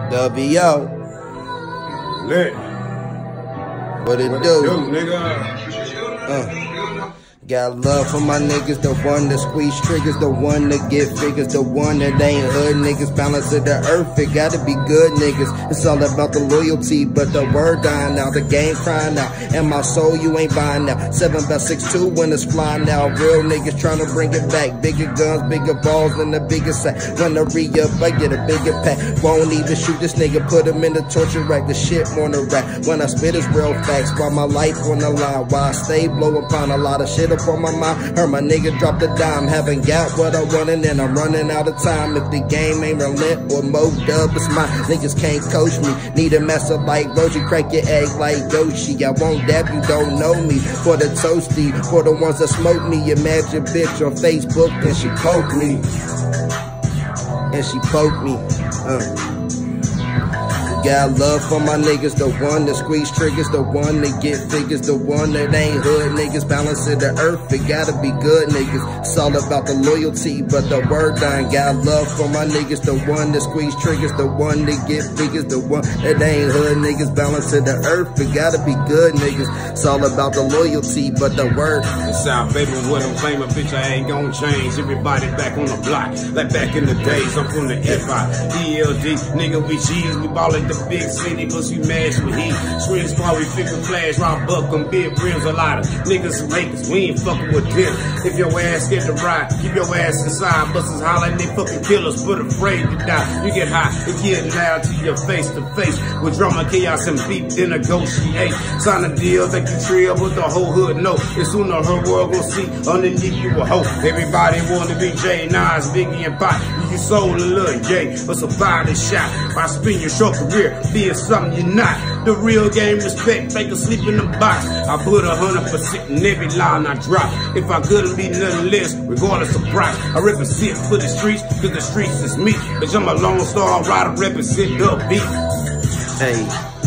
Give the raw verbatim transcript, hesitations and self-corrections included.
W O. Lit. What it What do? it do, nigga? Uh. Got love for my niggas, the one that squeeze triggers, the one that get figures, the one that ain't hood niggas, balance of the earth, it gotta be good niggas. It's all about the loyalty, but the word dying now, the game crying out, and my soul you ain't buying now. Seven by six two when it's flying now, real niggas trying to bring it back. Bigger guns, bigger balls, and the bigger sack. When I re-up, I get a bigger pack. Won't even shoot this nigga, put him in the torture rack. The shit more than rap. When I spit is real facts, while my life on the line, while I stay blow upon a lot of shit on my mind. Heard my nigga drop the dime, haven't got what I wanted and I'm running out of time. If the game ain't relent or mo dub, it's mine. Niggas can't coach me, need a master like Roji, crack your egg like Yoshi. I won't dab, you don't know me. For the toasty, for the ones that smoke me. Imagine bitch on Facebook and she poked me. And she poked me. Uh. Got love for my niggas, the one that squeeze triggers, the one that get figures, the one that ain't hood niggas, balance of the earth, it gotta be good niggas. It's all about the loyalty, but the word dying. Got love for my niggas, the one that squeeze triggers, the one that get figures, the one that ain't hood niggas, balance of the earth, it gotta be good niggas. It's all about the loyalty, but the word. It's out, baby, what I'm claiming, bitch, I ain't gon' change. Everybody back on the block, like back in the days. I'm from the F I E L D, nigga, we cheese, we ballin' the big city, plus we mash with heat. Swing squad, we figure flash, rock buck, them big rims. A lot of niggas some haters, we ain't fucking with them. If your ass get to ride, keep your ass inside. Busters holler, they fucking killers, but afraid to die. You get high, it get loud to your face to face. With drama, chaos, and beat, then negotiate. Sign a deal, make you trill, but the whole hood know. As soon as her world gon' see, underneath you a hoe. Everybody wanna be Jay, Nas, Biggie, and Pop. You sold a little Jay, but survive the shot. By spin your short career, being something you're not. The real game respect, make her sleep in the box. I put a hundred percent in every line I drop. If I couldn't be nothing less, regardless of price, I represent for the streets, cause the streets is me. Bitch, I'm a Lone Star rider, represent the beat. Hey.